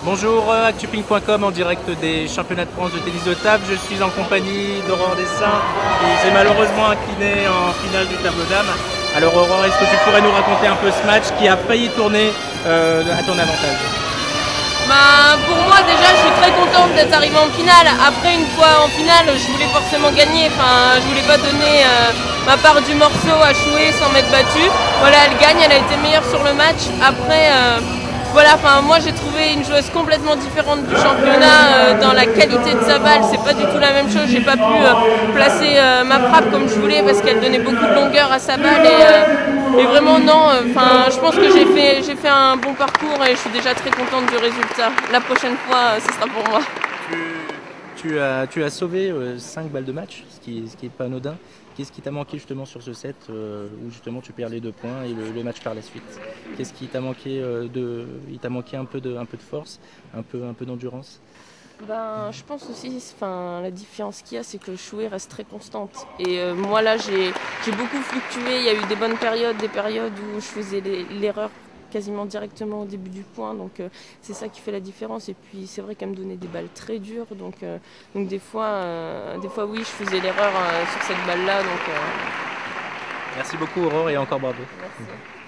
Bonjour, actuping.com en direct des championnats de France de tennis de table. Je suis en compagnie d'Aurore Dessin qui s'est malheureusement inclinée en finale du tableau dames. Alors Aurore, est-ce que tu pourrais nous raconter un peu ce match qui a failli tourner à ton avantage? Pour moi déjà je suis très contente d'être arrivée en finale. Après une fois en finale je voulais forcément gagner, je voulais pas donner ma part du morceau à Choué sans m'être battue. Voilà, elle gagne, elle a été meilleure sur le match. Après moi j'ai trouvé une joueuse complètement différente du championnat dans la qualité de sa balle, c'est pas du tout la même chose. J'ai pas pu placer ma frappe comme je voulais parce qu'elle donnait beaucoup de longueur à sa balle et vraiment non, je pense que j'ai fait un bon parcours et je suis déjà très contente du résultat. La prochaine fois, ce sera pour moi. Tu as sauvé 5 balles de match, ce qui est pas anodin. Qu'est-ce qui t'a manqué justement sur ce set où justement tu perds les 2 points et le match par la suite? Qu'est-ce qui t'a manqué il t'a manqué un peu de force, un peu d'endurance? Je pense aussi, la différence qu'il y a, c'est que Choué reste très constante. Et moi là, j'ai beaucoup fluctué. Il y a eu des bonnes périodes, des périodes où je faisais l'erreur quasiment directement au début du point. Donc c'est ça qui fait la différence. Et puis c'est vrai qu'elle me donnait des balles très dures. Donc des fois oui, je faisais l'erreur sur cette balle-là. Merci beaucoup Aurore et encore bravo. Merci.